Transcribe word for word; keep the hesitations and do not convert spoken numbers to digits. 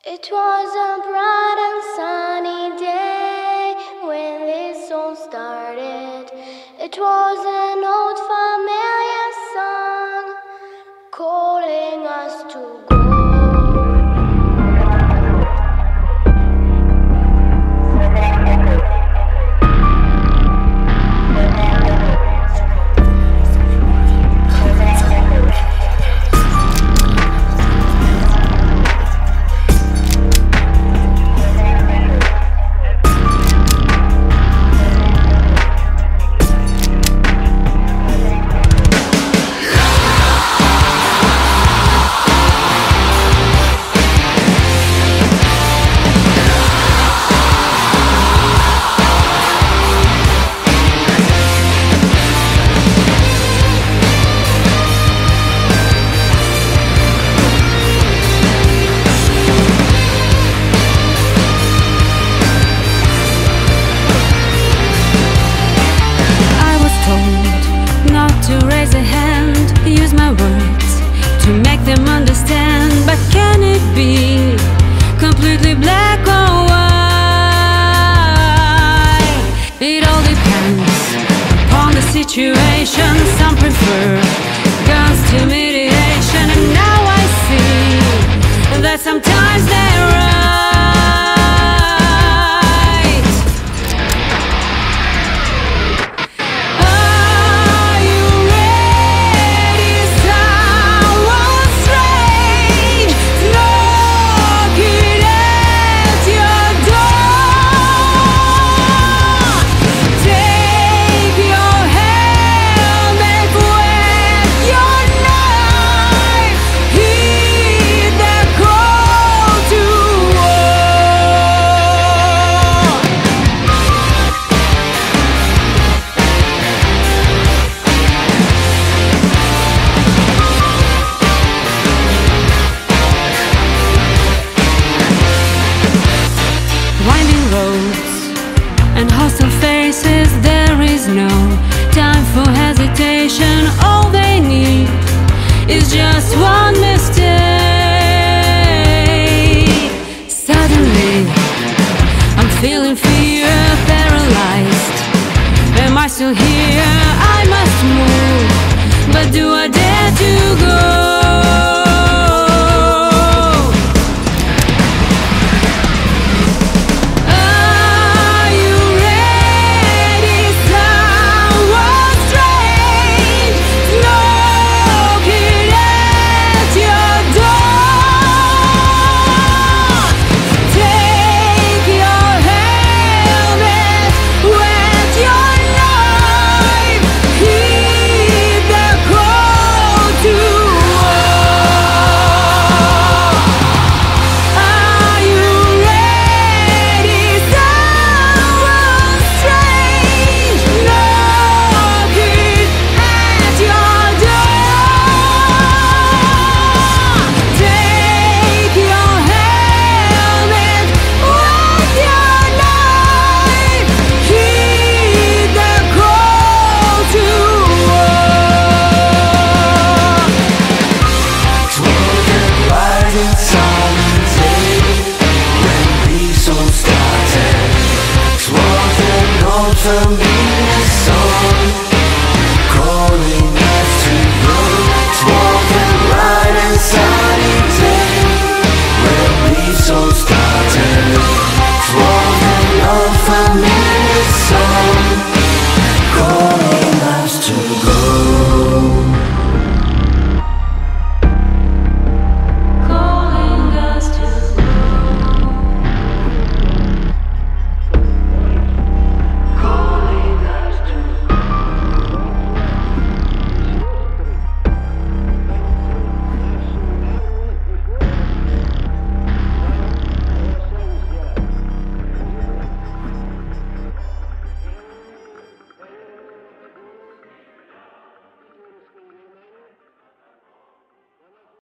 It was a bright and sunny day when this all started. It was an old familiar song calling us to go. Some prefer guns to mediation, and now I see that sometimes they're right. Are you ready? Someone strange knocking at your door. Take your faces, there is no time for hesitation. All they need is just one mistake. Suddenly, I'm feeling fear, paralyzed. Am I still here? I must move, but do I dare to go? From